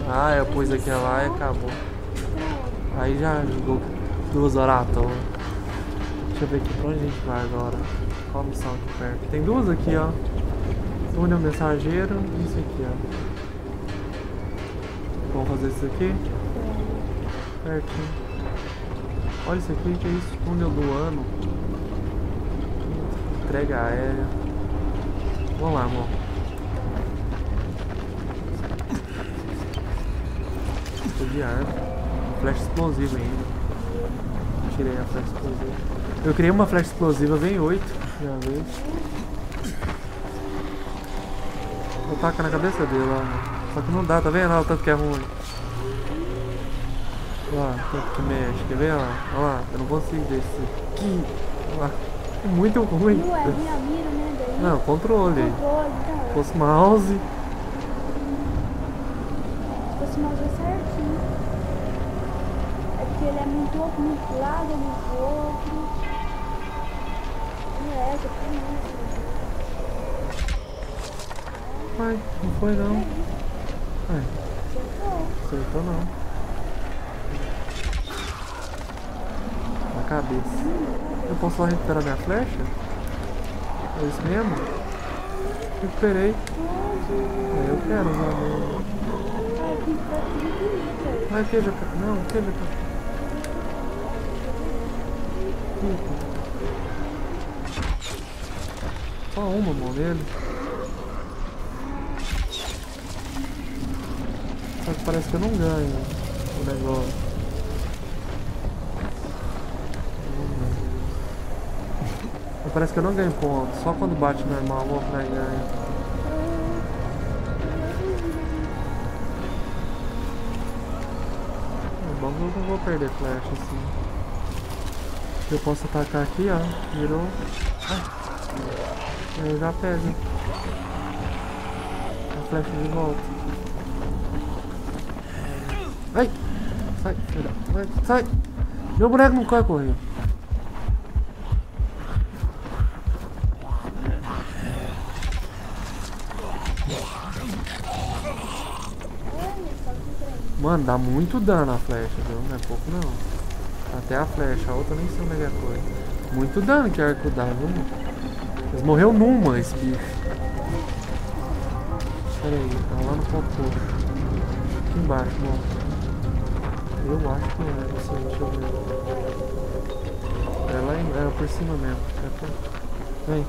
Ah, eu pus aqui lá e acabou. Aí já jogou 2 horas à toa. Deixa eu ver aqui pra onde a gente vai agora. Qual a missão aqui perto? Tem 2 aqui, ó. Une ao mensageiro e isso aqui, ó. Vamos fazer isso aqui? Pertinho. Olha isso aqui, que é isso? Túnel do ano. Entrega aérea. Vamos lá, amor. Tô de arma. Flecha explosiva ainda. Tirei a flecha explosiva. Eu criei uma flecha explosiva, vem 8. Já veio. Vou tacar na cabeça dele, ó. Só que não dá, tá vendo? Olha o tanto que é ruim. Olha lá, tanto que mexe. Quer ver? Olha lá, eu não consigo descer. Aqui. Olha lá. É muito ruim. Não é minha mira, né? Daí. Não, controle. Controle, então. Se fosse mouse. Se fosse mouse é certinho. É porque ele é muito lado, muito outro. Não é, já tem isso. Ai, não foi não. Ai, Acertou. acertou não. Na cabeça. Eu posso só recuperar minha flecha? É isso mesmo? Recuperei. Eu quero usar mesmo. Ai, que já tá. Não, que já tá. Só uma mão nele. Só que parece que eu não ganho o negócio. Parece que eu não ganho ponto. Só quando bate normal eu vou pra ganhar. Bom que eu não vou perder flecha assim. Eu posso atacar aqui, ó. Virou. Ai. Aí eu já pego a flecha de volta. Ai! Sai, filha. Vai, sai! Meu boneco não quer correr. Mano, dá muito dano a flecha, viu? Não é pouco não. Até a flecha, a outra nem sei onde é que foi. Muito dano que arco dá, viu? Eles morreram numa, esse bicho. Pera aí, tá lá no popô. Aqui embaixo, mano. Eu acho que é, não sei, deixa eu ver. É lá em, é por cima mesmo. É por... Vem.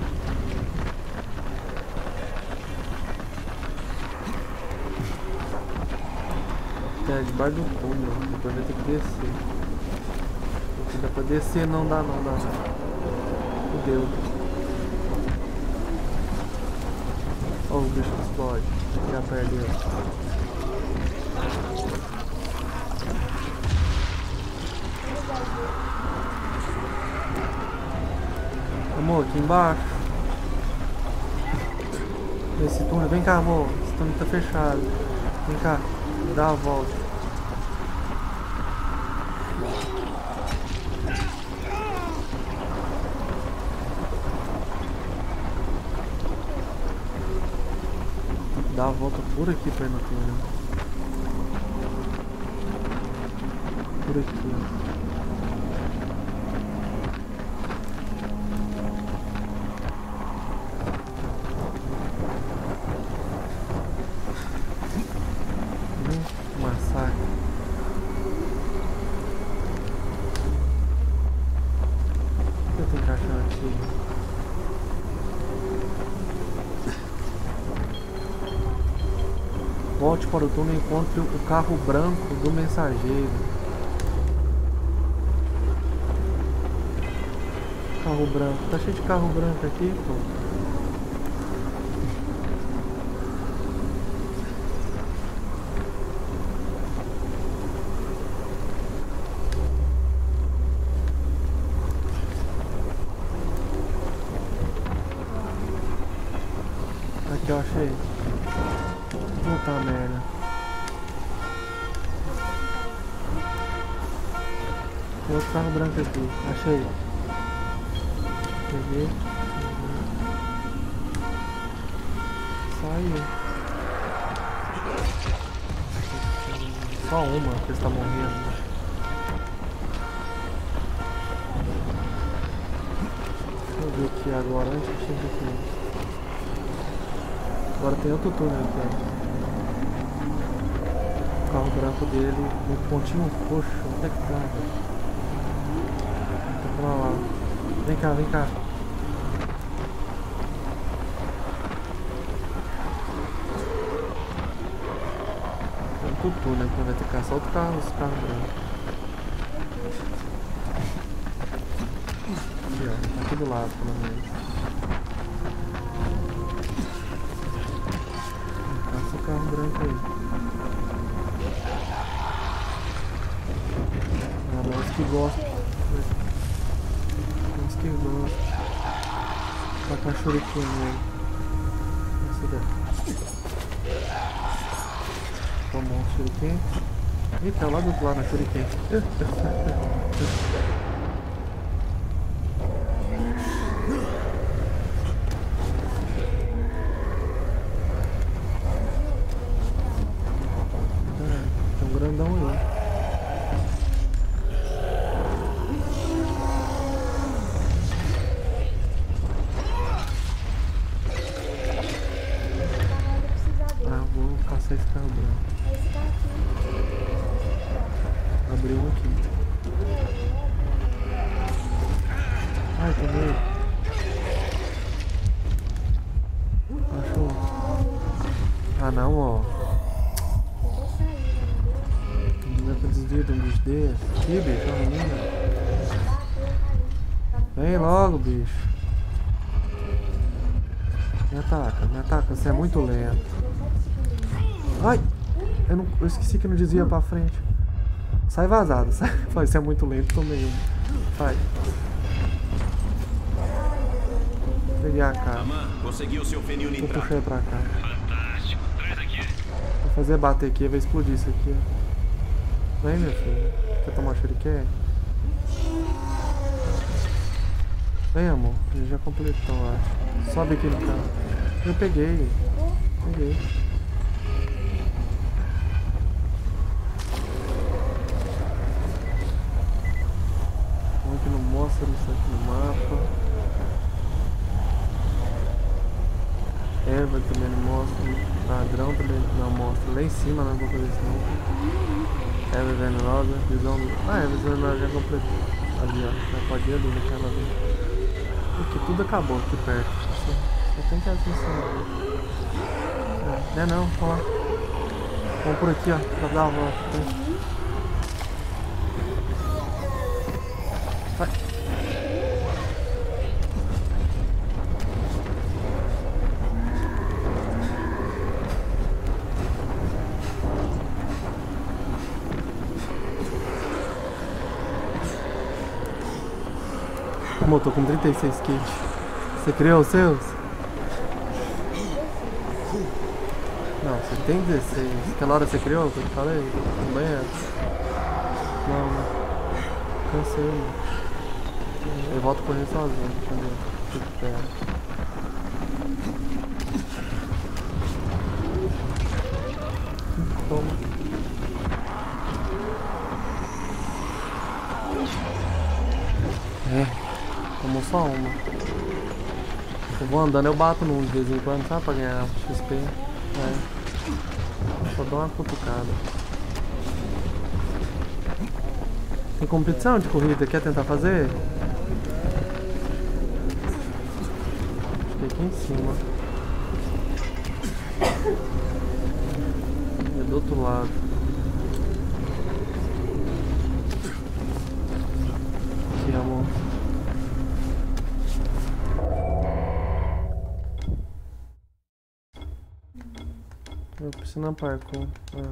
É debaixo do túnel, depois vai ter que descer. Não dá pra descer, não dá, não dá. Fudeu. Olha o bicho que explode. Já perdeu. Amor, aqui embaixo. Esse túnel, vem cá, amor. Esse túnel tá fechado. Vem cá, dá a volta. Dá a volta por aqui pra ir no túnel. Por aqui, ó. Massacre. O que eu tenho que achar aqui? Volte para o túnel e encontre o carro branco do mensageiro. Carro branco. Tá cheio de carro branco aqui, pô. Aqui eu achei. Puta merda. Tem outro carro branco aqui. Achei. Peguei. Saiu. Só uma que está morrendo. Deixa eu ver aqui agora, antes de chegar aqui. Agora tem outro túnel aqui, ó. O carro branco dele no pontinho roxo. Onde é que tá? Tá pra lá. Vem cá, vem cá. Tem outro túnel aqui, vai ter que caçar outro carro, esse carro branco. Aqui, ó. Tá aqui do lado, pelo menos. Caça o carro branco aí. Uns que gostam. Uns que gostam. Tacar shuriken nele. Esse daqui. Tomou um shuriken. Eita, lá do outro lado na shuriken. Tem um grandão aí. Esse carro branco. Esse carro aqui. Abriu um aqui. Ai, tomei. Achou. Ah não, ó. Não é pra desvio de um bicho desse. Que bicho, é uma menina. Vem logo, bicho. Me ataca, você é muito lento. Ai! Eu esqueci que não desvia pra frente. Sai vazado, sai. Você é muito lento, tomei um. Sai. Peguei a cara. Conseguiu seu fenil Vou puxar ele pra cá. Fantástico, traz aqui. Vou fazer bater aqui, vai explodir isso aqui, ó. Vem, meu filho. Quer tomar shuriken? Vem, amor. Ele já completou, acho. Sobe aqui no carro. Eu peguei. Peguei. Que não mostra isso aqui no mapa. Erva também não mostra. Padrão também não mostra. Lá em cima não vou fazer isso não. Erva venenosa, visão do... Ah, erva venenosa já completou. Ali, ó. Já pode ir ali naquela ali. Aqui tudo acabou aqui perto. Só tem que atenção. Não, olha lá. Vamos por aqui, ó. Pra dar a volta. Vai. Amor, tô com 36 kits. Você criou os seus? Não, você tem 16. Aquela hora você criou, que eu te falei? No banheiro? Não, cansei, mano. Eu volto a correr sozinho quando eu fico perto. Toma. Tomou só uma. Eu vou andando, eu bato num de vez em quando, sabe? Pra ganhar XP. Só dou uma cutucada. Tem competição de corrida? Quer tentar fazer? Aqui em cima. É do outro lado. Aqui, amor. Eu preciso na parkour.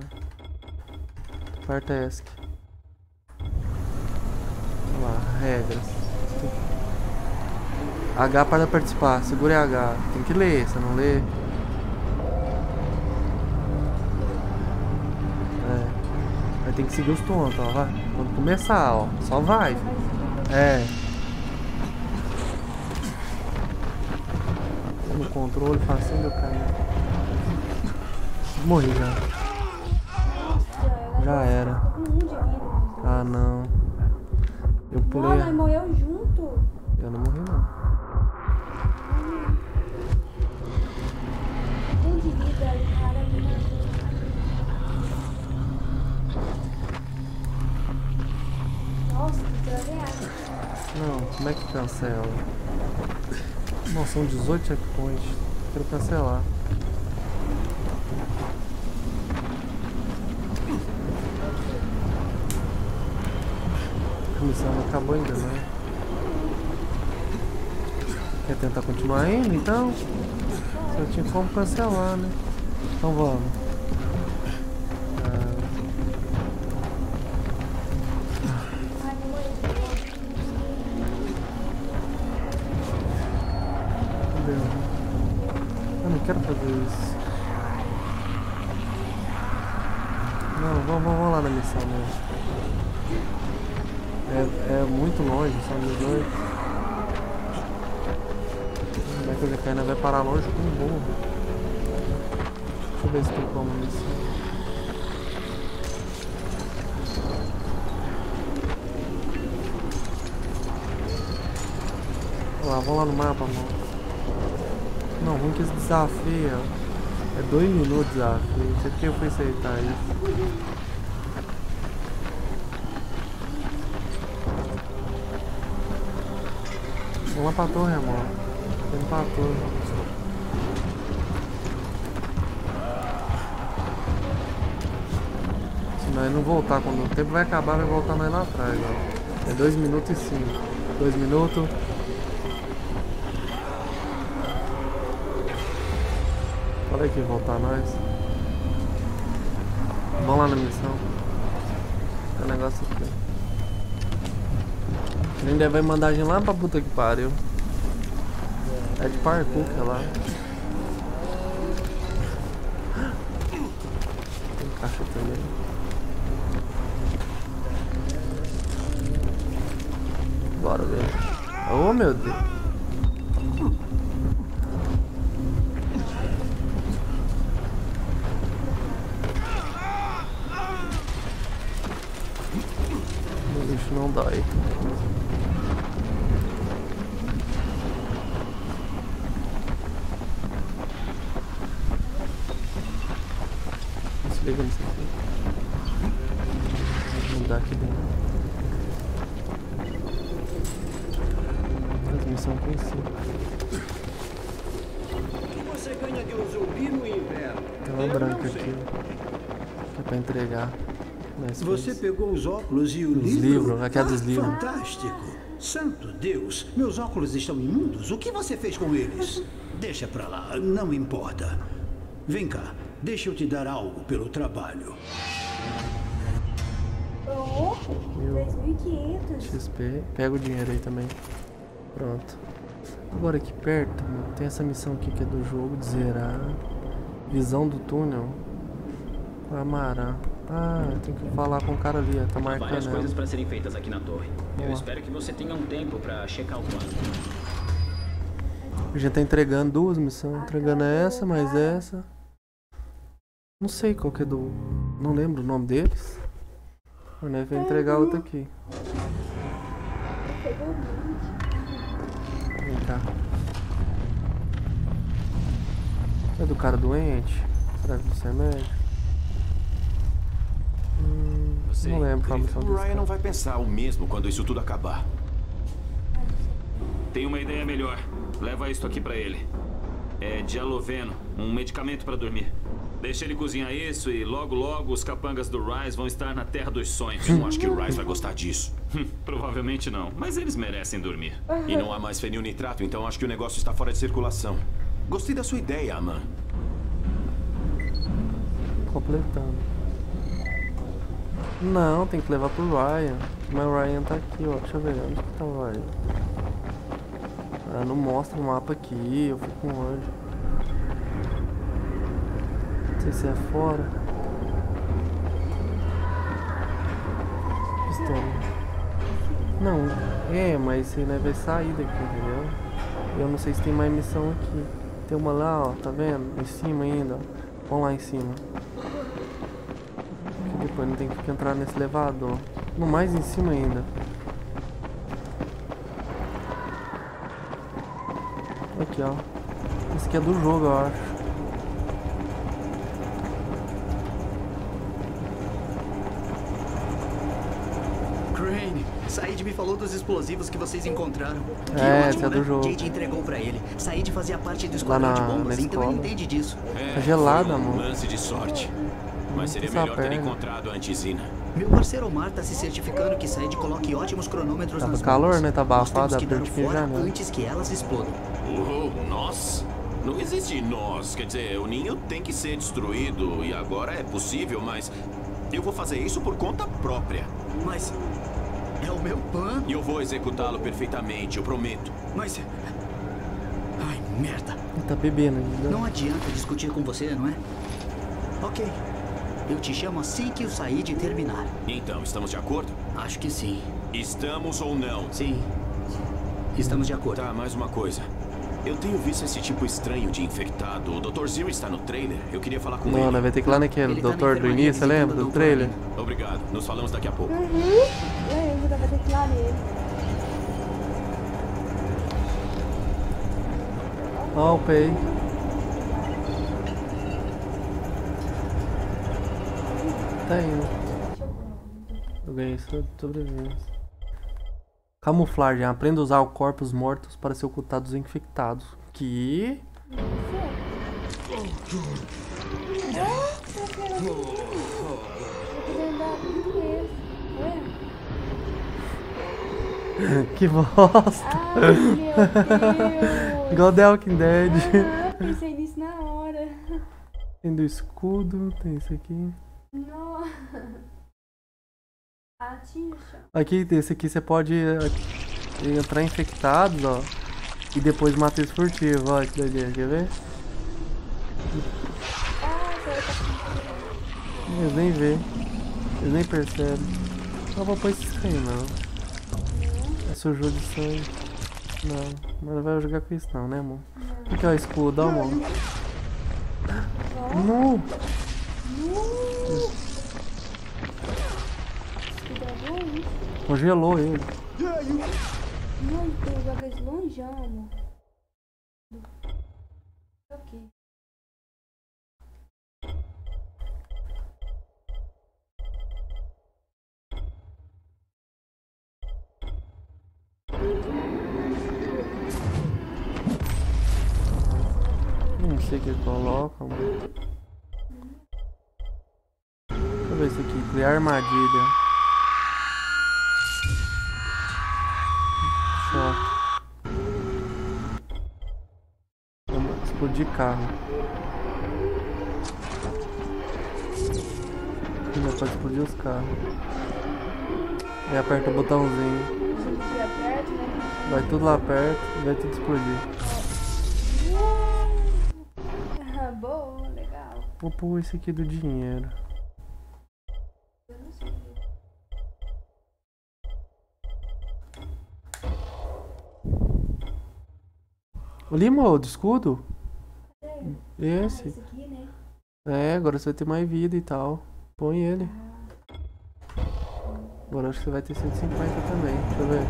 Partask. Olha lá, regras. H para participar, segure H. Tem que ler, você não lê. Vai ter que seguir os tontos, ó. Vai. Quando começar, ó. Só vai. No controle, facinho do cara. Morri já. Já era. Tô com 1 de vida. Ah, não. Eu Não, pulei. nós morreu junto. Eu não morri, não. 1 de vida, o cara me matou. Nossa, que droga. Não, como é que cancela? Nossa, são 18 checkpoints. Quero cancelar. A missão não acabou ainda, né? Quer tentar continuar indo, então? Só tinha como cancelar, né? Então vamos. Ai, não morri. Entendeu? Eu não quero fazer isso. Não, vamos lá na missão mesmo. É muito longe, são 18. Como é que eu já caí? Vai parar longe com um burro. Deixa eu ver se tem como missão. Vamos lá no mapa, amor. Não, ruim que esse desafio é 2 minutos de desafio. Não sei porque eu fui aceitar isso. Vamos lá pra torre, amor. Vamos pra torre. Se nós não voltar, quando o tempo vai acabar, vai voltar nós lá atrás, ó. É 2 minutos e 5. 2 minutos. Olha aqui, voltar nós. Vamos lá na missão. Tem um negócio aqui. Ainda vai mandar a gente lá pra puta que pariu. É de parkour que é lá. Tem caixa também. Bora ver. Oh meu Deus. O bicho não dói. Desliga isso aqui. Vou mudar aqui dentro. Transmissão aqui em cima. O que você ganha de um zumbi no inverno? Tem uma branca aqui. Que é pra entregar. Mas Você pegou os óculos e o Os livro? livros, aqui é dos livros. Fantástico. Santo Deus, meus óculos estão imundos. O que você fez com eles? Deixa pra lá, não importa. Vem cá, deixa eu te dar algo pelo trabalho. Oh, 2.500. XP. Pega o dinheiro aí também. Pronto. Agora aqui perto, mano, tem essa missão aqui que é do jogo de zerar. Visão do túnel. Amará. Ah, tem que falar com o cara ali, tá marcando. Várias ela. coisas para serem feitas aqui na torre. Eu Boa. espero que você tenha um tempo para checar o plano. A gente tá entregando duas missões. Entregando essa, mais essa. Não sei qual que é do... Não lembro o nome deles. Mas nós vamos entregar outra aqui. Pegou 20. Vem cá. É do cara doente? Será que você é médico? Você Não lembro qual a incrível. missão O desse Ryan não cara. vai pensar o mesmo quando isso tudo acabar. Tem uma ideia melhor. Leva isto aqui para ele. É dialoveno, um medicamento para dormir. Deixa ele cozinhar isso e logo logo os capangas do Rise vão estar na Terra dos Sonhos. Eu não acho que o Rice vai gostar disso. Provavelmente não, mas eles merecem dormir. E não há mais fenilnitrato, então acho que o negócio está fora de circulação. Gostei da sua ideia, Aman. Completando. Não, tem que levar pro Ryan. Mas o Ryan tá aqui, ó. Deixa eu ver onde que tá o Ryan. Ah, não mostra o mapa aqui, eu fico longe. Não sei se é fora. Pistola. Não, mas isso aí nós vai sair daqui, entendeu? Eu não sei se tem mais missão aqui. Tem uma lá, ó, tá vendo? Em cima ainda, ó. Vamos lá em cima. depois não tem que entrar nesse elevador. No mais em cima ainda. Aqui, ó. Esse aqui é do jogo, eu acho. Crane, Said me falou dos explosivos que vocês encontraram. Que É, ótimo, esse é do né? jogo. Jade entregou pra ele. Said fazia parte do esquadrão Lá de na bombas, então ele escola. entende disso. Tá gelada, foi um amor. lance de sorte. Mas seria Essa melhor ter perna. encontrado a antizina. Meu parceiro Omar tá se certificando que Said coloque ótimos cronômetros Tá nas calor, bombas. né? Tá Nós temos abafado, que dar o abriu de fora janela. antes que elas explodam. Nós? Não existe nós. Quer dizer, o ninho tem que ser destruído e agora é possível, mas eu vou fazer isso por conta própria. Mas é o meu plano. E eu vou executá-lo perfeitamente, eu prometo. Mas... Ai, merda. Ele tá bebendo ainda. Não adianta discutir com você, não é? Ok. Eu te chamo assim que o Said terminar. Então, estamos de acordo? Acho que sim. Estamos ou não? Sim. Estamos de acordo. Tá, mais uma coisa. Eu tenho visto esse tipo estranho de infectado. O Dr. Zero está no trailer. Eu queria falar com Mano, ele. vai ter que ir lá naquele Ele tá na doutor do enfermaria início, lembra? visitando Do o trailer? doutor Obrigado. Nos falamos daqui a pouco. Lembra, vai ter que ir lá nele. Ó, o Pei. Tá indo. Eu ganhei sobrevivência. Camuflagem. Aprenda a usar os corpos mortos para se ocultar dos infectados. Que? Que bosta. Ai, meu Deus. Igual The Walking Dead. Ah, pensei nisso na hora. Tem do escudo, tem esse aqui. Nossa. Atixa. Aqui, esse aqui você pode entrar infectados, ó. E depois matar esse furtivo, ó, que doideira, quer ver? Eles nem vê. Eles nem percebem. Não vou pôr esses aí, não. É sujou de sangue. Não, mas não vai jogar com isso não, né, amor? O que é o escudo, ó, amor? Não! Congelou ele. Não, tem que jogar esse longeão, amor. Ok. Não sei o que coloca, amor. Deixa eu ver isso aqui. Criar armadilha. Choque. Vamos explodir carro. Ainda pode explodir os carros. E aperta o botãozinho. Se ele estiver perto, né? Vai tudo lá perto e vai tudo explodir. Ah, boa, legal. Vou pôr esse aqui do dinheiro. Eu não sei. O Lima, do escudo? Esse. Esse aqui, né? É, agora você vai ter mais vida e tal. Põe ele. Agora acho que você vai ter 150 também. Deixa eu ver.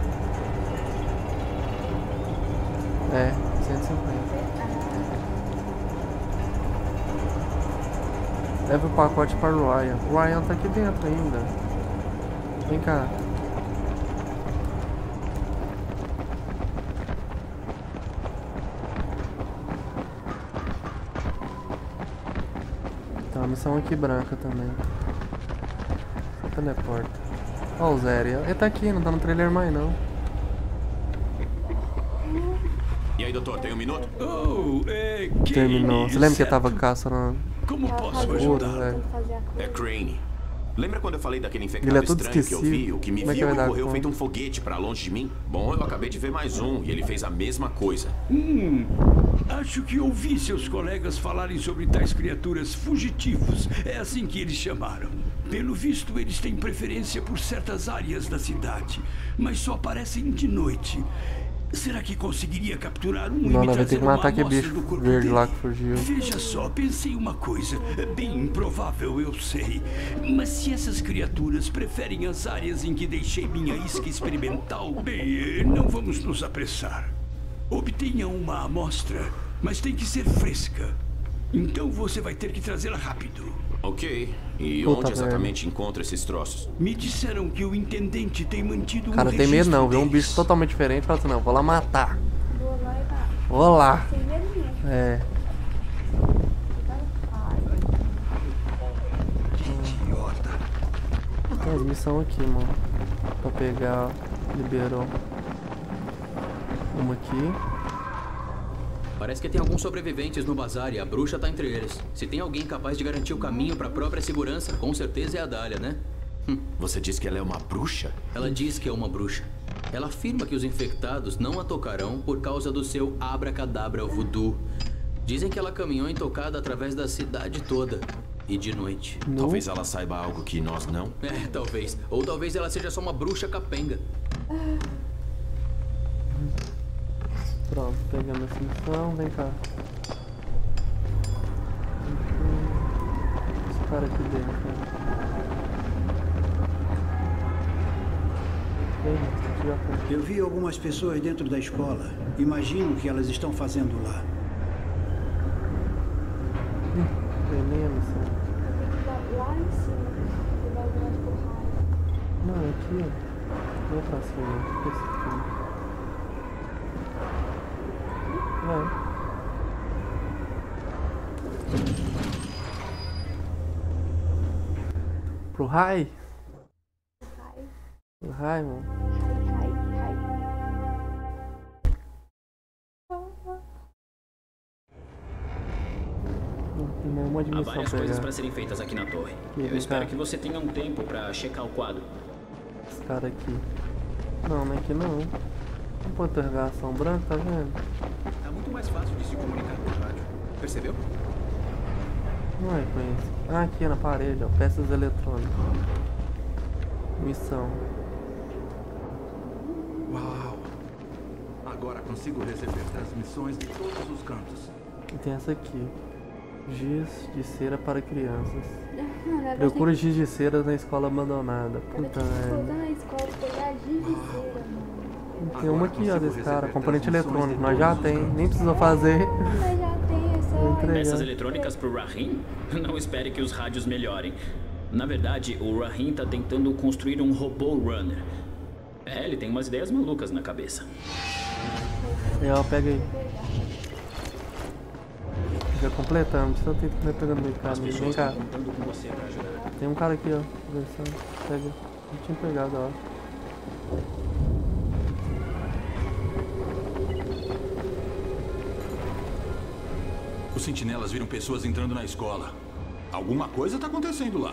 É, 150. Leva o pacote para o Ryan. O Ryan tá aqui dentro ainda. Vem cá. Tá, a missão aqui branca também. Só teleporta. Ó o Zeri. Ele tá aqui, não tá no trailer mais não. E aí, doutor, tem um minuto? Terminou. Você lembra que ele tava caçando? Como posso Puro, ajudar? velho. Tem que fazer a coisa. É Crane. Lembra quando eu falei daquele infectado Ele é todo estranho que eu vi? esquecido. O que me Como é que viu vai e dar correu conta? feito um foguete pra longe de mim? Bom, eu acabei de ver mais um e ele fez a mesma coisa. Acho que ouvi seus colegas falarem sobre tais criaturas fugitivos. É assim que eles chamaram. Pelo visto, eles têm preferência por certas áreas da cidade, mas só aparecem de noite. Será que conseguiria capturar um Não, e me vai ter trazer que uma matar aquele amostra bicho do corpo verde dele? lá que fugiu. Veja só, pensei uma coisa. Bem improvável, eu sei. Mas se essas criaturas preferem as áreas em que deixei minha isca experimental, bem, não vamos nos apressar. Obtenha uma amostra, mas tem que ser fresca. Então você vai ter que trazê-la rápido. Ok. E Puta onde exatamente encontra esses troços? Me disseram que o intendente tem mantido Cara, um tem medo registro não, vê um deles. bicho totalmente diferente e fala assim, não, vou lá matar. Vou lá e tá. Vou lá. Sem medo nenhum. É. Idiota. Tem as missões aqui, mano. Pra pegar, liberou. Uma aqui. Parece que tem alguns sobreviventes no bazar e a bruxa tá entre eles. Se tem alguém capaz de garantir o caminho pra própria segurança, com certeza é a Dália, né? Você diz que ela é uma bruxa? Ela diz que é uma bruxa. Ela afirma que os infectados não a tocarão por causa do seu abracadabra voodoo. Dizem que ela caminhou intocada através da cidade toda. E de noite. Talvez ela saiba algo que nós não. É, talvez. Ou talvez ela seja só uma bruxa capenga. Pronto, pegamos essa missão, vem cá. Esse cara aqui dentro, né? Eu vi algumas pessoas dentro da escola. Imagino o que elas estão fazendo lá. Veneno, assim. Tem que ir lá em cima. E vai virar de porrada. Não, aqui, ó. Não é pra cima, esse aqui. Pro raio? Pro raio, mano. Tem uma Há dimensão várias pra coisas pegar. para serem feitas aqui na torre. Aqui, Eu espero cá. que você tenha um tempo para checar o quadro. Esse cara aqui. Não, não é aqui não. Não pode ter interrogação branca, tá vendo? Tá muito mais fácil de se comunicar por rádio. Percebeu? Não é com isso. Ah, aqui na parede, ó. Peças eletrônicas. Missão. Uau! Agora consigo receber transmissões de todos os cantos. E tem essa aqui. Giz de cera para crianças. Agora Procura giz de cera na escola abandonada. Puta voltar merda. na escola e pegar giz de cera, mano. Tem uma aqui, ó, desse cara. Componente transmissões eletrônico. de Nós já todos os tem. cantos. Nem precisa fazer. Mas já tem essa. Vou entregar. Peças eletrônicas pro Rahim? Não espere que os rádios melhorem. Na verdade, o Rahim tá tentando construir um robô runner. É, ele tem umas ideias malucas na cabeça. É, ó, pega aí. Já completando, precisa ter que ir pegando meio As caminho. Vem pessoas cá. estão contando com você para ajudar. Tem um cara aqui, ó. Conversando. Pega. Não tinha pegado, ó. Os sentinelas viram pessoas entrando na escola. Alguma coisa tá acontecendo lá.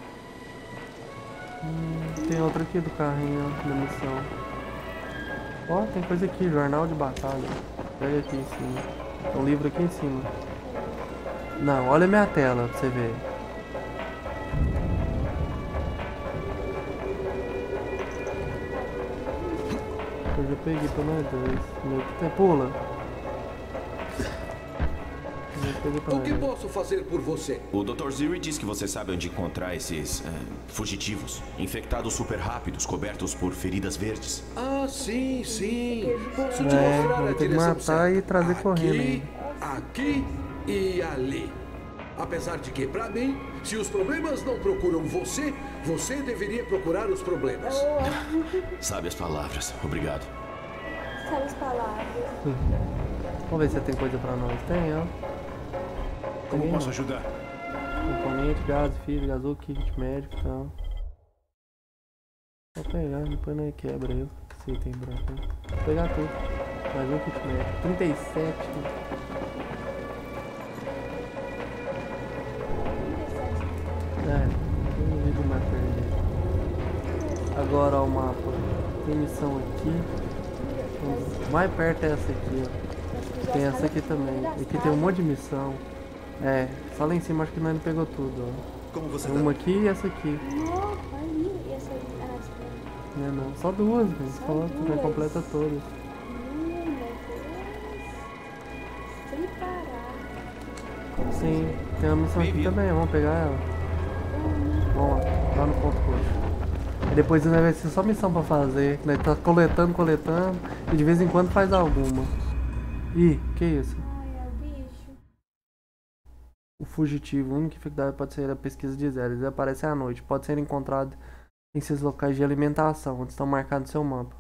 Tem outra aqui do carrinho, ó, da missão. Ó, tem coisa aqui, jornal de batalha. Pega aqui em cima. Tem um livro aqui em cima. Não, olha a minha tela pra você ver. Eu já peguei pra nós dois. Meu que tem. Pula. Eu já peguei pra O nós que dois. posso fazer por você? O Dr. Ziri diz que você sabe onde encontrar esses fugitivos, infectados super rápidos, cobertos por feridas verdes. Ah, sim, sim. Posso te É, mostrar vou a ter que direção matar certa. e trazer correndo aí. Aqui e ali. Apesar de que, pra mim, se os problemas não procuram você, você deveria procurar os problemas. Sabe as palavras. Obrigado. Sabe as palavras. Vamos ver se tem coisa pra nós. Tem, ó. Como Tem, posso ó. ajudar? Componente, gás, fibra, gasol, kit médico e tal. Vou pegar, depois não quebra eu. Se tem branco. Né? Vou pegar tudo. Mais um kit médico. 37. É, tem um vídeo mais perder. Agora ó, o mapa. Tem missão aqui. Mais perto é essa aqui, ó. Tem essa aqui também. Aqui tem um monte de missão. É, só lá em cima acho que nós não pegou tudo, ó. Como você Tem uma aqui e essa aqui. Nossa, aí. E essa aí? Ah, essa aí. Não, não. Só duas, mas falou que nós completa todas. Sim, tem uma missão aqui também, vamos pegar ela. Vamos lá no ponto roxo. E depois ainda vai ser só missão pra fazer. Né? Tá coletando, e de vez em quando faz alguma. Ih, que isso? Ai, é o bicho. O fugitivo, a única dificuldade pode ser a pesquisa de zero. Eles aparecem à noite, pode ser encontrado em seus locais de alimentação, onde estão marcados no seu mapa.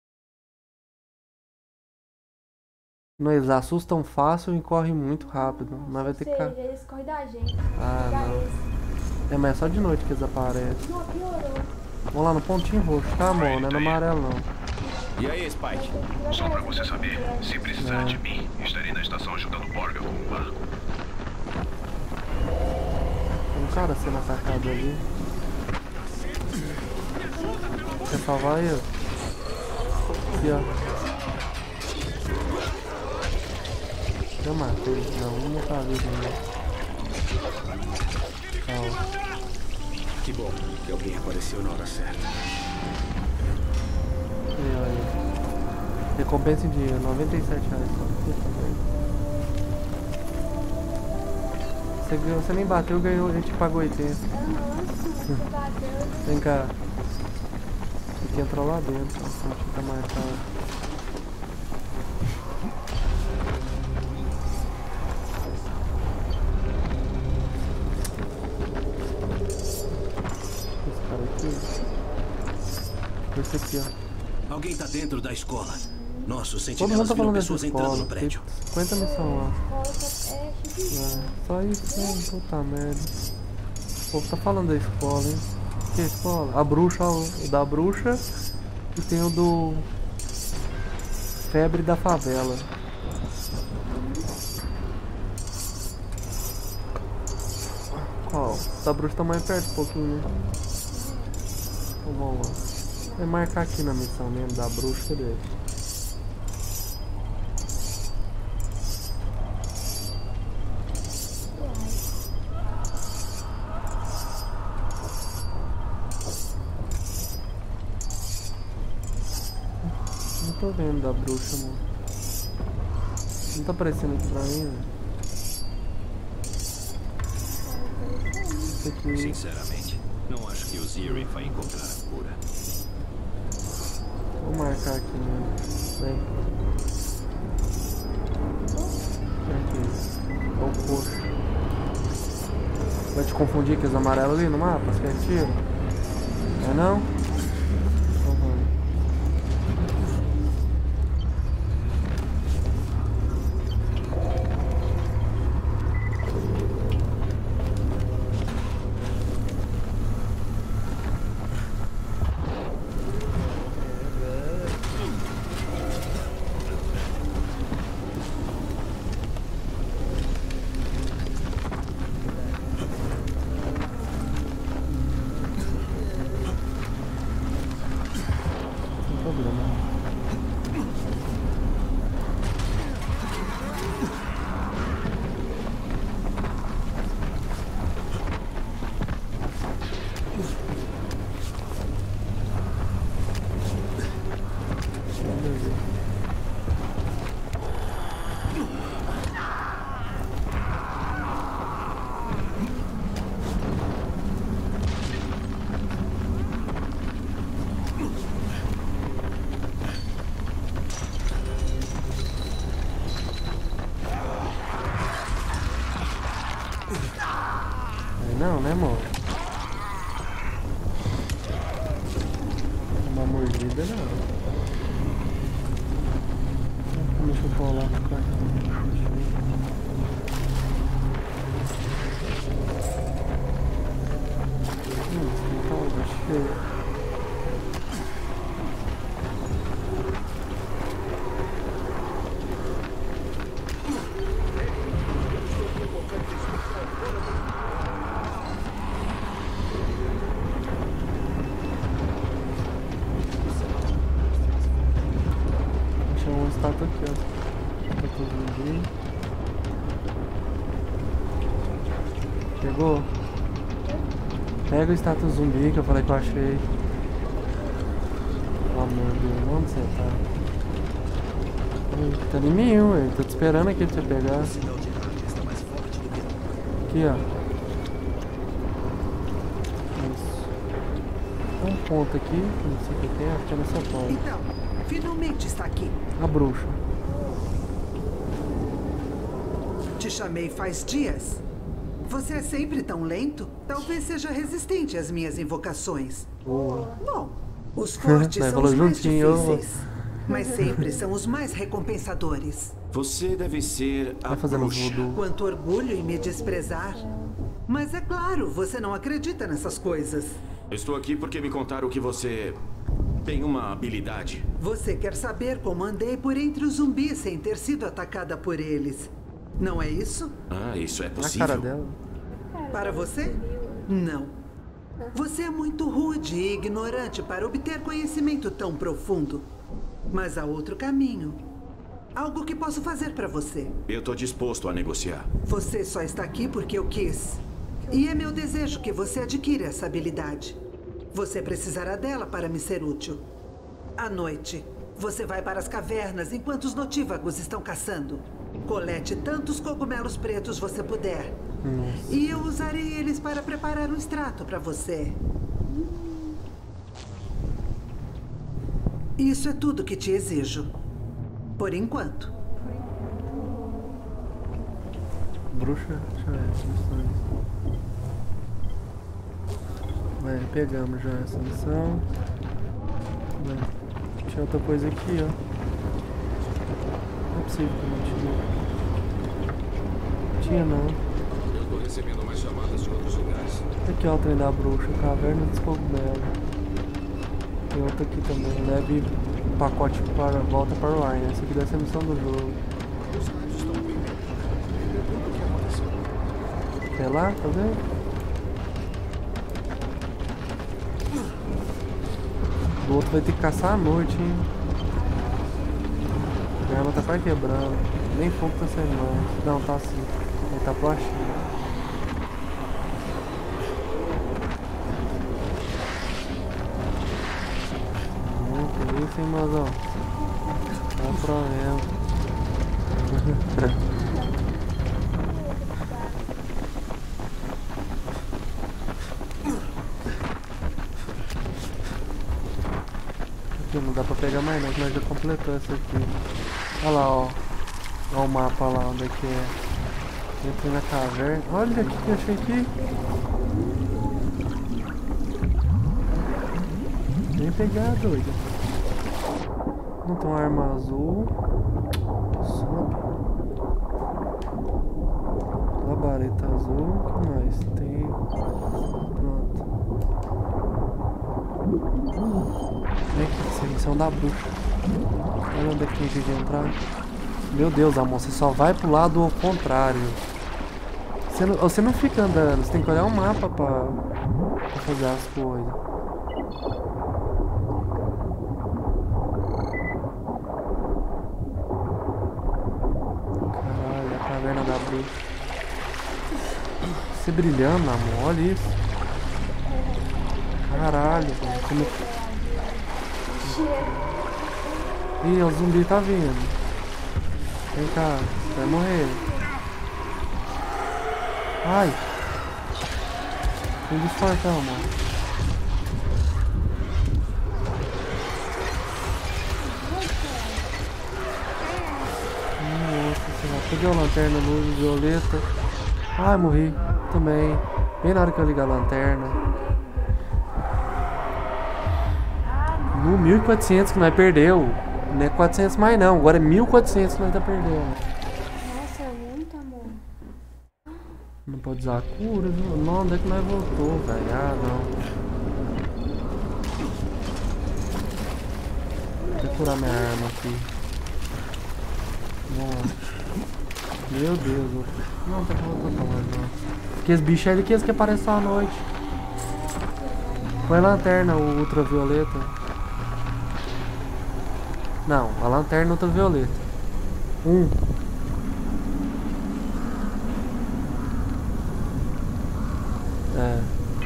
Não, eles assustam fácil e correm muito rápido. Mas vai ter que... eles correm da gente. Ah, não. É, mas é só de noite que eles aparecem. Não, piorou. Vamos lá no pontinho roxo, tá, amor? Não é no amarelo, não. E aí, Spike? Só pra você saber, se precisar de mim, estarei na estação ajudando o Borga com o barco. Tem um cara sendo atacado ali. Quer salvar ele? Aqui, ó. Eu matei. Não, vou matar a vida ainda. Calma. Que bom que alguém apareceu na hora certa. Aí. Recompensa em dinheiro, R$97 só. Você nem bateu, ganhou, a gente pagou 80. Vem cá. Tem que entrar lá dentro, senão fica marcado. Esse aqui, ó. Alguém tá dentro da escola. Nossos Todo mundo sentinelas tá viram falando pessoas dessa entrando escola. no prédio. Tem 50 missões lá. Só isso, hein? Puta merda. O povo tá falando da escola, hein? Que escola? A bruxa, o da bruxa. E tem o do... Febre da favela. Qual? O da bruxa tá mais perto um pouquinho, né? Vamos lá. Vai marcar aqui na missão mesmo da bruxa dele. Não tô vendo da bruxa, mano. Não tá aparecendo aqui pra mim, né? Esse aqui... Sinceramente, não acho que o Ziri vai encontrar a cura. Vou marcar aqui mesmo. Vem. Aqui. É o coxo. Vai te confundir com os amarelos ali no mapa? Você quer tiro? É não? Então vamos. Não, né, amor? Uma mordida, não. Deixa eu colar com o cartão. Tá cheio. Estátua aqui, ó. Estátua zumbi. Pegou? Pega o estátua zumbi que eu falei que eu achei. Pelo amor de Deus, onde você tá? Tá em mim, ué. Tô te esperando aqui pra você pegar. Aqui, ó. Isso. Tem um ponto aqui, não sei o que tem, acho que é nessa porta. Então, finalmente está aqui. A bruxa. Te chamei faz dias. Você é sempre tão lento? Talvez seja resistente às minhas invocações. Bom, os fortes são os mais difíceis, mas sempre são os mais recompensadores. Você deve ser a bruxa. Quanto orgulho em me desprezar. Mas é claro, você não acredita nessas coisas. Estou aqui porque me contaram que você tem uma habilidade. Você quer saber como andei por entre os zumbis sem ter sido atacada por eles. Não é isso? Ah, isso é possível? A cara dela. Para você? Não. Você é muito rude e ignorante para obter conhecimento tão profundo. Mas há outro caminho. Algo que posso fazer para você. Eu estou disposto a negociar. Você só está aqui porque eu quis. E é meu desejo que você adquira essa habilidade. Você precisará dela para me ser útil. À noite, você vai para as cavernas enquanto os notívagos estão caçando. Colete tantos cogumelos pretos você puder. E eu usarei eles para preparar um extrato para você. Isso é tudo que te exijo. Por enquanto. Bruxa, deixa eu ver as missões. Pegamos já essa missão. Tinha outra coisa aqui, ó. Não é possível que não tinha. Tinha não. Eu tô recebendo mais chamadas de outros lugares. Aqui, ó, o trem da bruxa, caverna dos cogumelos. Tem outra aqui também. Leve pacote para volta para o Ryan. Essa aqui deve ser a missão do jogo. Os rádios estão bem. Tudo o que aconteceu. Quer lá? Tá vendo? O outro vai ter que caçar à noite, hein? A arma tá quase quebrando. Nem fogo tá saindo mais. Não, tá assim. Ele tá pro achinho. Que isso, hein, mozão? Dá problema. Não dá pra pegar mais não, que nós já completou essa aqui. Olha lá, ó. Olha o mapa lá, onde é que é. Entrei na caverna. Olha o que eu achei aqui. Vem pegar, doido. Não tem uma arma azul. Sobe. Labareda azul. O que mais? Tem. Pronto. Vem aqui, essa missão da bruxa. Olha onde é que tem jeito de entrar. Meu Deus, amor, você só vai pro lado ao contrário. Você não fica andando, você tem que olhar o mapa pra fazer as coisas. Caralho, a caverna da bruxa. Você brilhando, amor, olha isso. Caralho, como... Ih, o zumbi tá vindo. Vem cá, vai morrer. Ai. Tem bicho fortão, mano. Nossa senhora, cadê a lanterna, luz violeta? Ai, morri também. Bem na hora que eu ligar a lanterna. No 1400 que nós perdeu. Não é 400 mais não, agora é 1400 que nós tá perdendo. Nossa, muito amor. Não pode usar a cura, viu? Não, onde é que nós voltou, velho? Ah, não. Deixa eu curar minha arma aqui. Nossa. Meu Deus, não tá voltando mais não. Porque esse bicho é ele que aparece só à noite. Põe a lanterna, o ultravioleta. Não, a lanterna ultravioleta. É.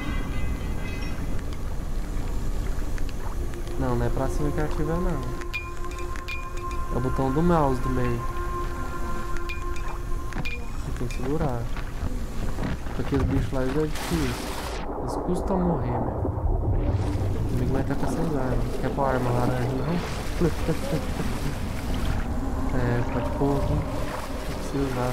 Não, não é pra cima que ativa não. É o botão do mouse do meio. Você tem que segurar. com aqueles bichos lá, é difícil. Eles custam morrer, meu. O inimigo vai estar com essas armas. Quer pôr a arma laranja, não? É, pode pôr, não precisa usar.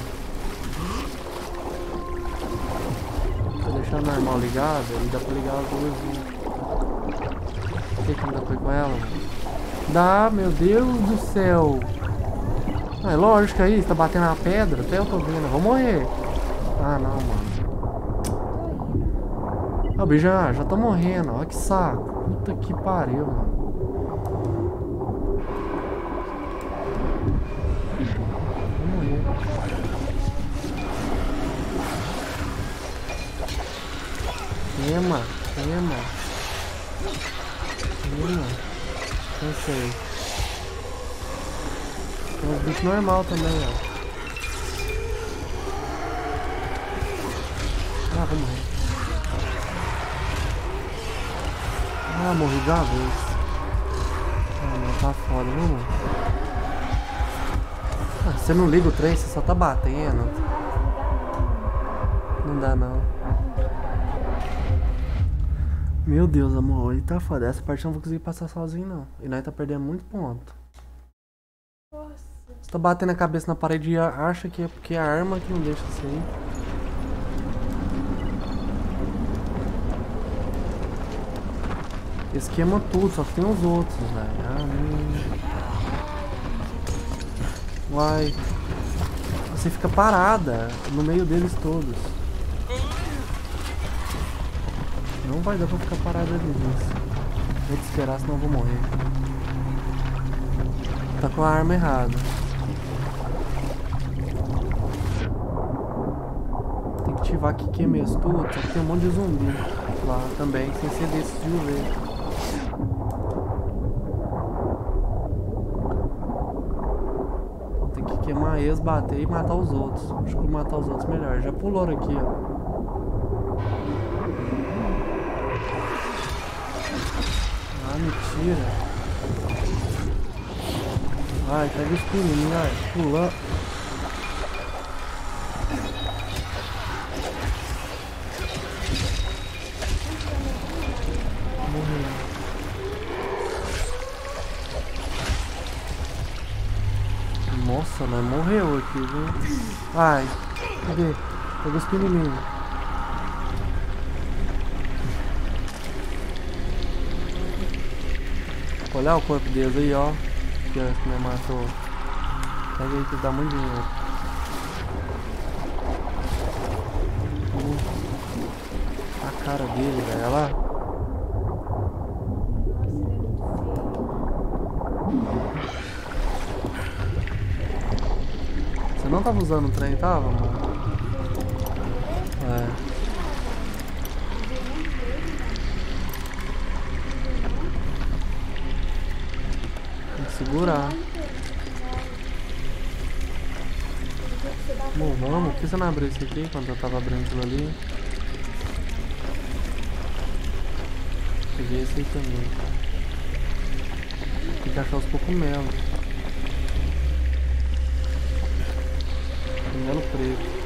Se eu deixar o normal ligado, ele dá pra ligar as luzinhas. Por que não dá pra ir com ela, mano? Dá, meu Deus do céu. Ah, é lógico aí, você tá batendo na pedra, até eu tô vendo, eu vou morrer. Ah, não, mano. Ó, o bicho já tá morrendo, olha que saco. Puta que pariu, mano. Vou morrer. Ema. Cansei. Tem uns bichos normal também, ó. Ah, vou morrer. Ah, morri de uma vez. Ah, não, tá foda, viu, mano? Ah, você não liga o trem, você só tá batendo. Não dá, não. Meu Deus, amor, ele tá foda. Essa parte eu não vou conseguir passar sozinho, não. E nós tá perdendo muito ponto. Nossa. Você tá batendo a cabeça na parede e acha que é porque é a arma que não deixa você ir. Esse queima tudo, só que tem os outros, velho. Uai. Você fica parada no meio deles todos. Não vai dar pra ficar parada ali nisso. Vou te esperar, senão eu vou morrer. Tá com a arma errada. Tem que ativar que queima isso tudo, só que tem um monte de zumbi lá também, sem ser desses de UV. Tem que queimar eles, bater e matar os outros. Acho que vou matar os outros melhor. Já pulou aqui, ó. Ah, mentira. Vai, pega o espinho, vai. Pula. Morreu. Nossa, mas morreu aqui, viu? Ai, cadê? Pega o espinho em mim. Olha o corpo deles aí, ó. Que me matou. Pega aí que dá muito dinheiro. A cara dele, velho. Olha lá. Você não tava usando o trem, tava, mano? É. Segurar. Bom, vamos. Por que você não abriu isso aqui quando eu tava abrindo aquilo ali? Peguei esse aí também. Tem que achar os cogumelos. Cogumelo preto.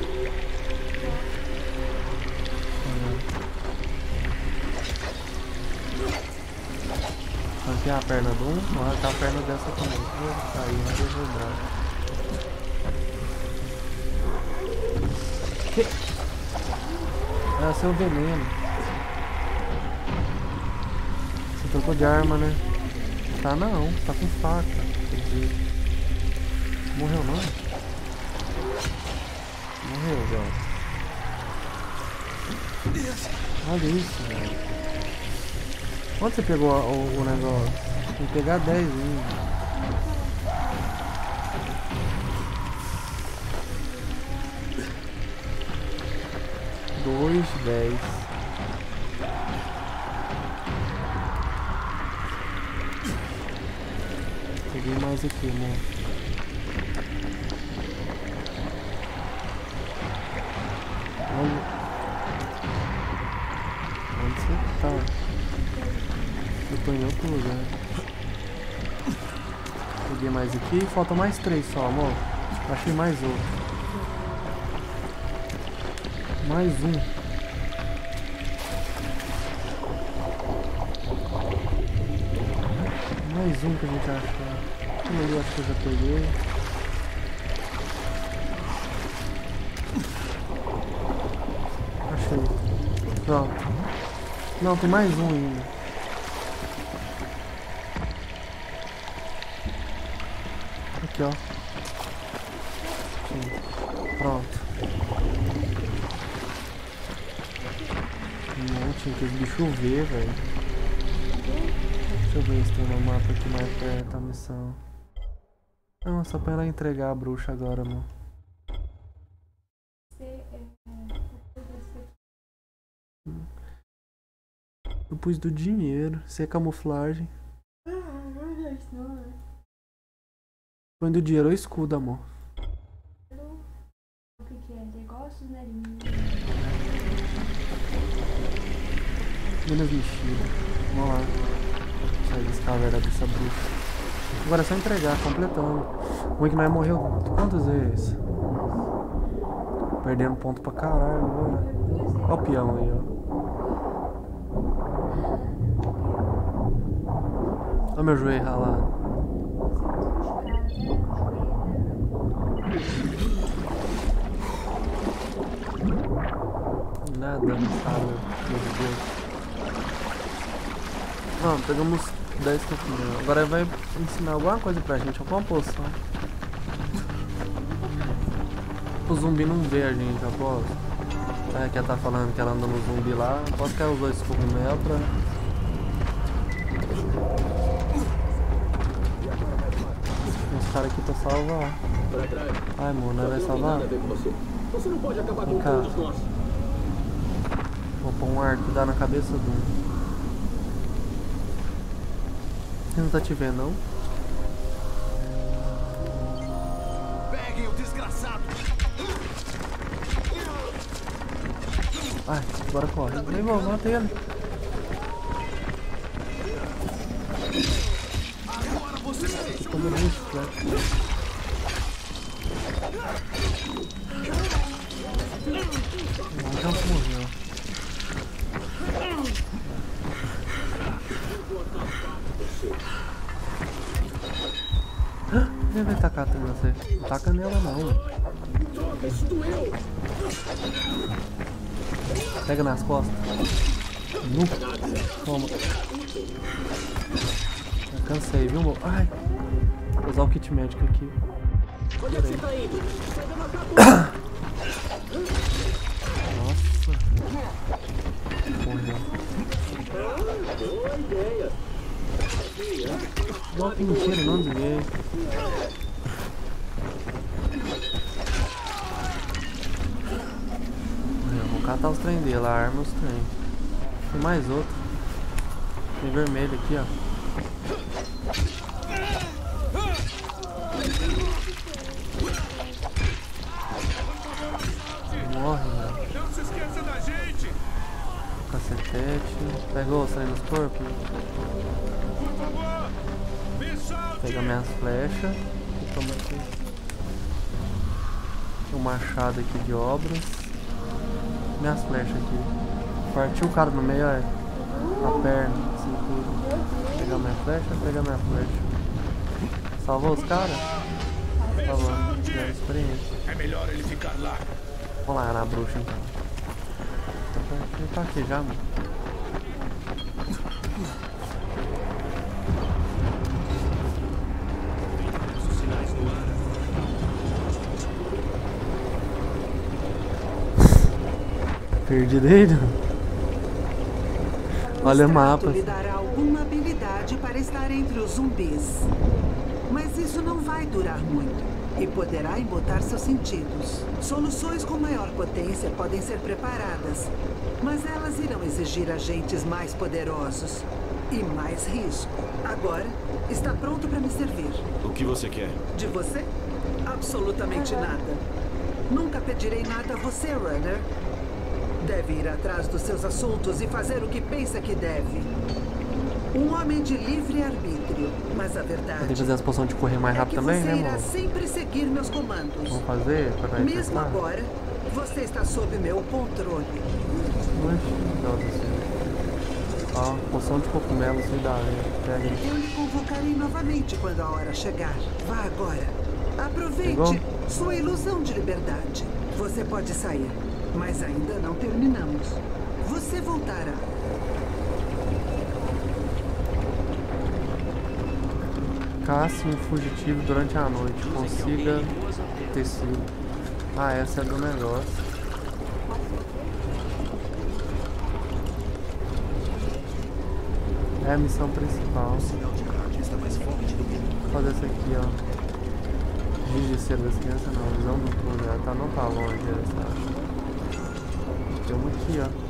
Arranquei a perna de um, vou arrancar a perna dessa também. Aí, não deixa o braço. Que? É seu veneno. Você trocou de arma, né? Tá não, tá com faca. Quer dizer. Morreu não? Morreu, velho. Olha isso, velho. Onde você pegou o negócio? Tem que pegar 10 ainda. Dois, 10. Peguei mais aqui, amor. Olha. Onde você tá? Eu tô em outro lugar. Peguei mais aqui. Falta mais 3 só, amor. Achei mais outro. Mais um. Mais um que a gente achou. Eu acho que eu já peguei. Achei. Pronto. Não, tem mais um ainda. Aqui, ó. Sim. Pronto. Não, tinha que os bichos ver, velho. Deixa eu ver se tem um mapa aqui mais perto da missão. Não, só pra ela entregar a bruxa agora, mano. Eu pus do dinheiro, sem camuflagem. Põe do dinheiro ou escudo, amor. O que é? Negócio, né? Menos mexido. Vamos lá. Sair desse caverna dessa bruxa. Agora é só entregar, completando. O que nós morreu quantas vezes? Perdendo ponto pra caralho agora. Olha o peão aí, ó. Olha meu joelho ralado. Nada, não sabe, meu Deus. Vamos, pegamos 10 coquinhos. Agora vai ensinar alguma coisa pra gente, alguma poção. O zumbi não vê a gente, aposto. É que ela tá falando que ela anda no zumbi lá. Aposto que ela usou esse cogumelo pra... Tem uns caras aqui pra salvar. Ai, mano, não vai salvar? Você não pode acabar com cá. todos nós. Vou pôr um arco e dar na cabeça do... Ele não tá te vendo, não? Peguem o desgraçado! Ai, agora corre. Vem, irmão, mata ele. Agora você fez! Como bicho, velho. Já morreu. Ele vai tacar até você. Não taca nela não. Pega nas costas. Toma. Já cansei, viu, amor? Ai. Vou usar o kit médico aqui. Onde é que você tá indo? Nossa. Morreu. Boa ideia. Não, que mentira, não desliguei. Vou catar os trem dele, a arma os trem. Tem mais outro. Tem vermelho aqui, ó. Morre, velho. Não se esqueça da gente! Cacetete. Pegou os trem nos corpos? Pega minhas flechas. Toma aqui. Um machado aqui de obras. Minhas flechas aqui. Partiu o cara no meio, olha. A perna, cintura. Pegar minha flecha, pegar minha flecha. Salvou os caras? Salvou. Tiveram experiência. É melhor ele ficar lá. Vamos lá na bruxa então. Ele tá aqui já, mano. Perdido ele? Olha o mapa. lhe dará alguma habilidade para estar entre os zumbis. Mas isso não vai durar muito. E poderá embotar seus sentidos. Soluções com maior potência podem ser preparadas. Mas elas irão exigir agentes mais poderosos. E mais risco. Agora, está pronto para me servir. O que você quer? De você? Absolutamente nada. Nunca pedirei nada a você, Runner. Deve ir atrás dos seus assuntos e fazer o que pensa que deve. Um homem de livre arbítrio. Mas a verdade... Tem que fazer as poções de correr mais rápido também, né, você irá amor? sempre seguir meus comandos. Vamos fazer? Pra Mesmo agora, Você está sob meu controle. Ó, poção de cogumelos me dá, pega. Eu lhe convocarei novamente quando a hora chegar. Vá agora. Aproveite Pegou? sua ilusão de liberdade. Você pode sair, mas ainda não terminamos. Você voltará. Caça um fugitivo durante a noite. Consiga tecido. Ah, essa é do negócio. É a missão principal. Vou fazer essa aqui, ó. Justiceiro das crianças não. Visão do túnel. Ela tá, não tá longe, essa. Tem uma aqui, ó.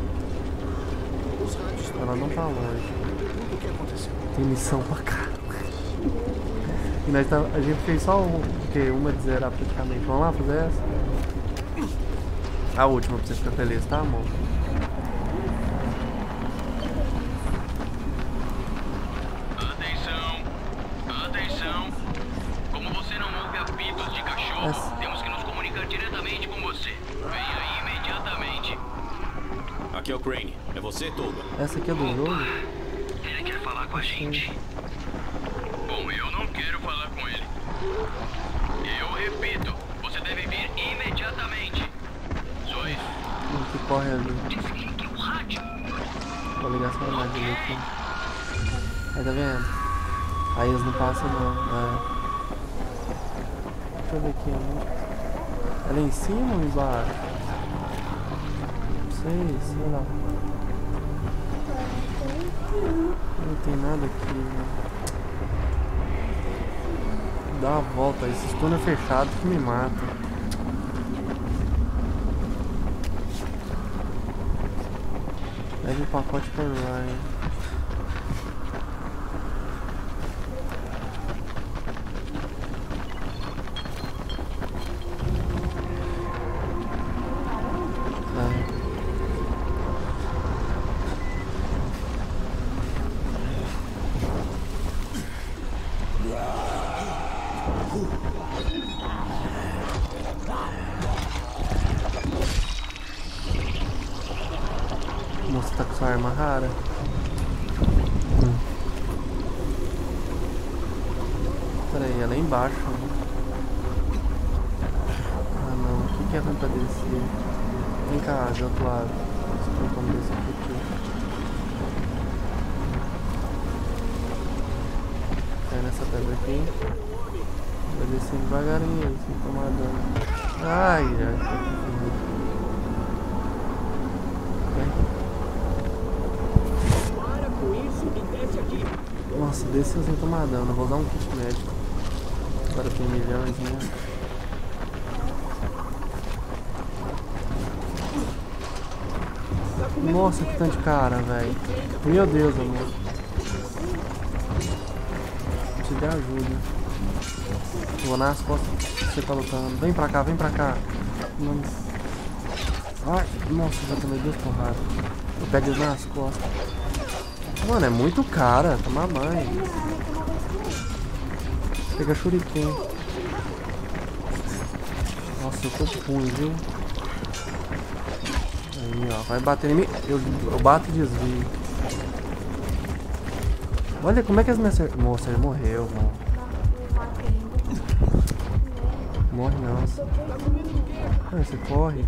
Ela não tá longe. Tem missão pra cá. E nós tá, a gente fez só uma de zerar praticamente. Vamos lá fazer essa? A última pra você ficar feliz, tá, amor? Atenção! Atenção! Como você não ouve apitos de cachorro, temos que nos comunicar diretamente com você. Venha aí imediatamente. Aqui é o Crane. É você, Tolga? Essa aqui é do jogo? Ele quer falar com a gente. Bom, eu não quero falar com ele. Eu repito, você deve vir imediatamente. Só isso. Que corre ali. Desligue o rádio. Vou ligar essa imagem aqui. Aí, tá vendo? Aí eles não passam não. É. Deixa eu ver aqui, amor. É lá em cima ou embaixo? Não sei lá. Não tem nada aqui, né? Dá uma volta, esses túneis fechados que me matam. Leve o pacote por Ryan. Moça tá com sua arma rara. Peraí, ela é embaixo. Né? Ah não, o que é ruim pra descer? Vem cá, de outro lado. Não sei como descer por aqui. Cai nessa pedra aqui. Vai descer devagarinho, sem tomar dano. Ai, ai, nossa, desceu sem tomar dano. Vou dar um kit médico. Agora tem milhões, né? Nossa, que tanto de cara, velho. Meu Deus, amor. Preciso de ajuda. Vou nas costas. Você tá lutando. Vem pra cá, vem pra cá. Nossa. Ai, nossa, já tomei 2 porradas. Eu pego eles nas costas. Mano, é muito cara, toma banho. Pega shuriken. Nossa, eu tô ruim, viu? Aí, ó, vai bater em mim. Eu bato e desvio. Olha como é que as minhas... Moça, ele morreu, mano. Morre não. Ah, você corre.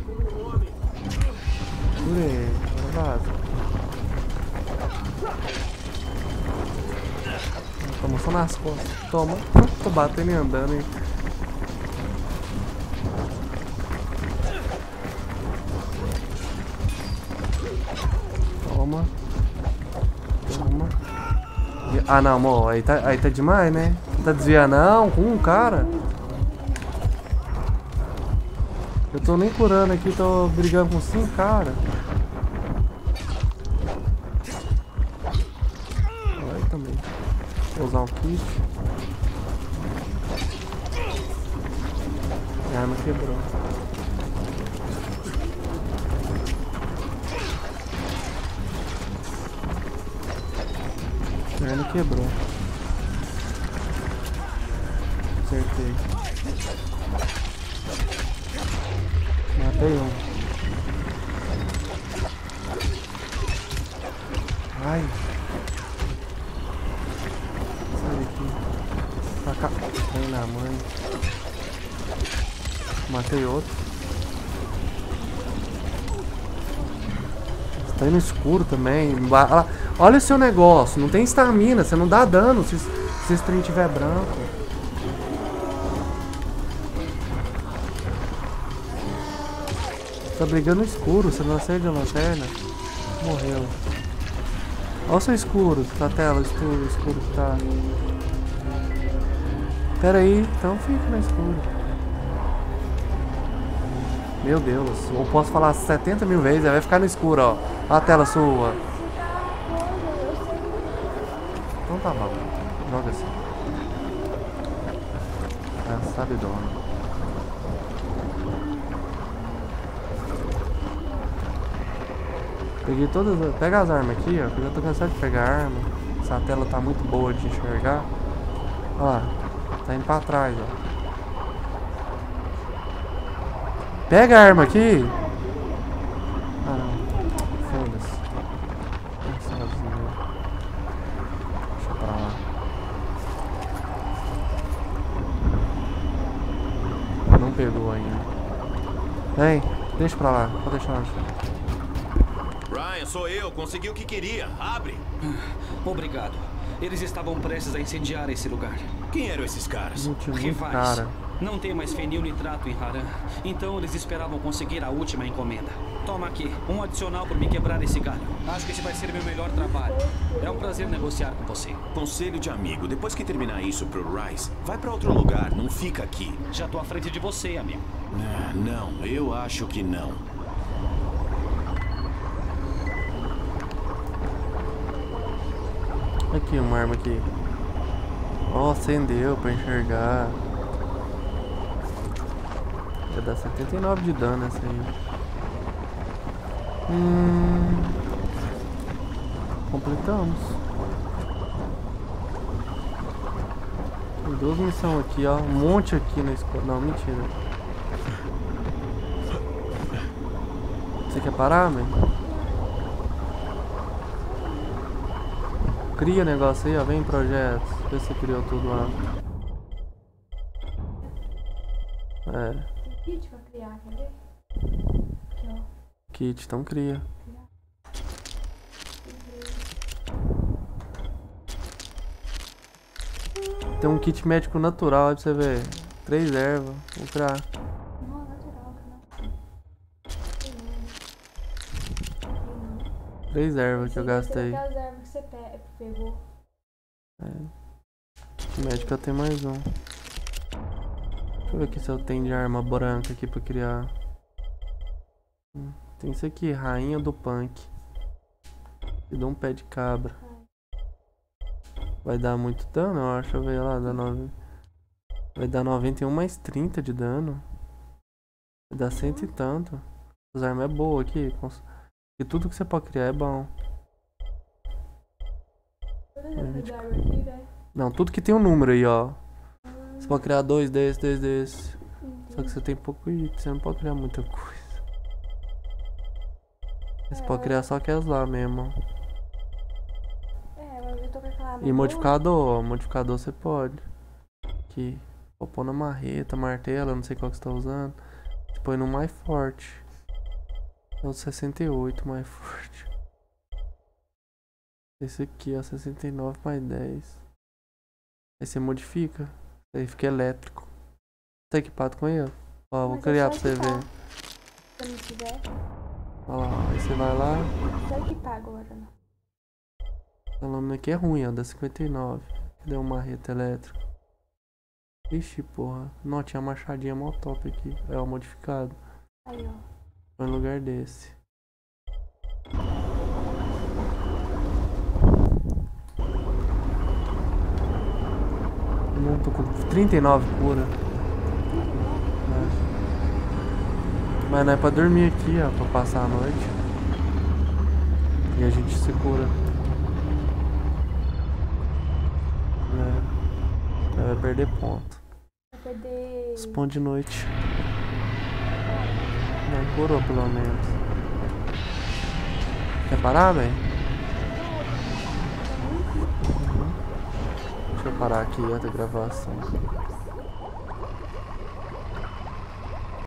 Purê, vaza. Toma só nas costas. Toma. Tô batendo e andando, hein. Toma. Toma. Ah não, amor. Aí tá demais, né? Não tá desviando não com um cara. Eu tô nem curando aqui, tô brigando com 5 caras. Aí também. Vou usar um kit. A arma quebrou. A arma quebrou. Acertei. Matei um. Ai. Sai daqui. Pra cá. Vem na mãe. Matei outro. Você tá aí no escuro também. Olha o seu negócio. Não tem estamina. Você não dá dano se esse trem tiver branco. Você tá brigando no escuro. Você não acende a lanterna. Morreu. Olha o seu escuro. Tá a tela escuro que tá. Pera aí. Então fica no escuro. Meu Deus, eu posso falar 70 mil vezes, vai ficar no escuro, ó. Olha a tela sua. Então tá bom, joga assim. Sabe dono. Peguei todas. Pega as armas aqui, ó. Que eu já tô cansado de pegar arma. Essa tela tá muito boa de enxergar. Olha lá, tá indo pra trás, ó. Pega a arma aqui. Ah, não. Foda-se. Sozinho. Deixa pra lá. Não pegou ainda. Vem, deixa pra lá. Pode deixar no chão. Ryan, sou eu. Consegui o que queria. Abre. Obrigado. Eles estavam prestes a incendiar esse lugar. Quem eram esses caras? Rivais. Cara. Não tem mais fenil-nitrato em Haran. Então eles esperavam conseguir a última encomenda. Toma aqui, um adicional por me quebrar esse galho. Acho que esse vai ser meu melhor trabalho. É um prazer negociar com você. Conselho de amigo. Depois que terminar isso pro Rise, vai pra outro lugar. Não fica aqui. Já tô à frente de você, amigo. Não, eu acho que não. Aqui, uma arma aqui. Ó, acendeu pra enxergar. Vai dar 79 de dano essa aí. Completamos. Tem 2 missões aqui, ó. Um monte aqui na escola. Não, mentira. Você quer parar, mãe? Cria negócio aí, ó. Vem em projetos. Vê se você criou tudo lá. Kit pra criar, quer ver? Aqui, ó. Kit, então cria. Tem um kit médico natural aí pra você ver. 3 ervas. Vou criar. Não, natural, não. 3 ervas que eu gastei. As ervas que você pegou. Kit médico eu tenho mais um. Deixa eu ver aqui se eu tenho de arma branca aqui pra criar. Tem isso aqui, rainha do punk. E dou um pé de cabra. Vai dar muito dano, eu acho. Deixa eu ver lá, vai dar 91 mais 30 de dano. Vai dar 100 e tanto. As armas é boa aqui. E tudo que você pode criar é bom. Não, tudo que tem um número aí, ó. Você pode criar 2 desses. Só que você tem pouco item, você não pode criar muita coisa. Você pode criar só aquelas lá mesmo. Mas eu tô com aquela. E modificador, ó. Modificador você pode. Aqui. Pode pôr na marreta, martelo, não sei qual que você tá usando. Você põe no mais forte. É o 68 mais forte. Esse aqui, ó, 69 mais 10. Aí você modifica. Aí fica elétrico. Tá equipado com ele? Ó, vou criar pra você ver. Se não tiver. Olha lá, aí você vai lá. Só equipar agora, né? A lâmina aqui é ruim, ó, dá 59. Deu um marreta elétrico. Ixi, porra. Não, tinha uma machadinha mó top aqui. É o modificado. Aí, ó. Põe no lugar desse. Não, tô com 39 cura. Mas não é pra dormir aqui, ó, pra passar a noite. E a gente se cura. Vai perder ponto. Vai perder. Os pontos de noite. Não, curou pelo menos. Quer parar, velho? Deixa eu parar aqui outra gravação.